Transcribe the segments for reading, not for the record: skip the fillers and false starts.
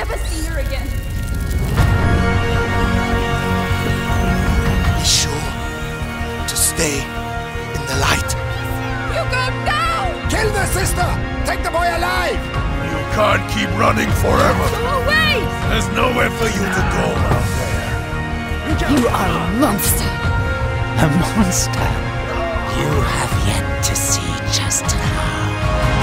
never see her again. Be sure to stay in the light. You go now! Kill the sister! Take the boy alive! You can't keep running forever. Go away! There's nowhere for you to go out there. You are a monster. A monster? You have yet to see just how.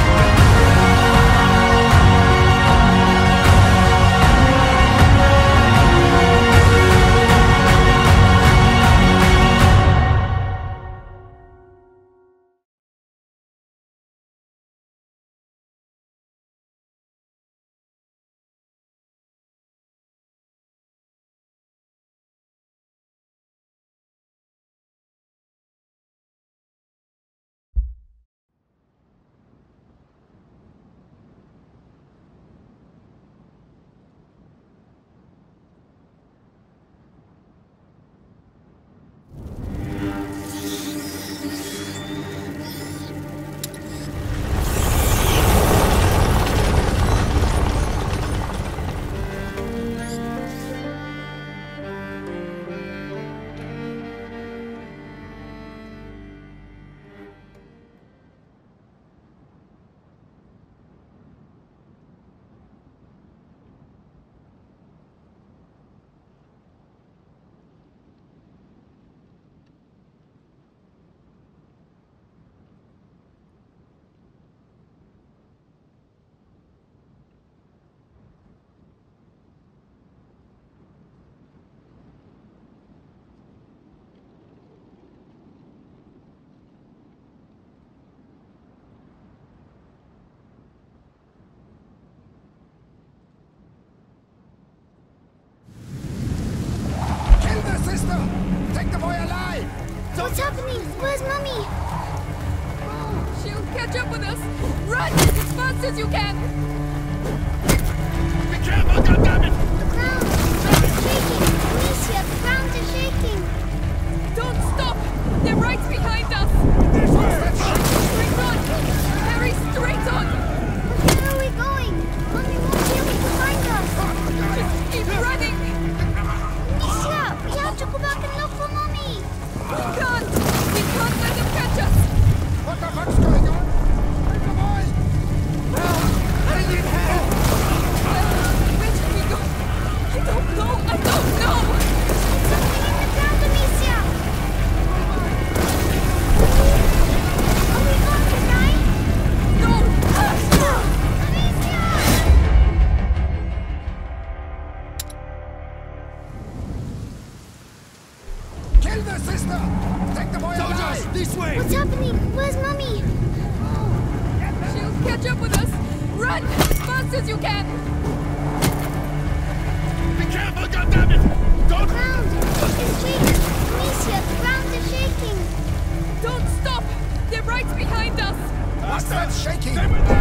Take the boy alive! What's happening? Where's Mummy? She'll catch up with us! Run as fast as you can! Be careful, goddammit! The ground is shaking! Amicia, the ground is shaking! Don't stop! They're right behind us! Straight on! Harry, straight on! Where are we going? Mummy won't be able to find us! Just keep running! Amicia, we have to go back and look for Mummy! We can't! We can't let them catch us! What the fuck's going on? Where's the boy? Help! I need help! Where should we go? I don't know! I don't know! Something in the ground, Amicia! Are we going to die? No! Amicia! Kill the sister! Take the boy alive! This way! What's happening? Where's Mummy? She'll catch up with us! Run as fast as you can! Be careful, goddammit! The Don't... ground is shaking! Amicia, the ground is shaking! Don't stop! They're right behind us! What's that shaking? Stay with me!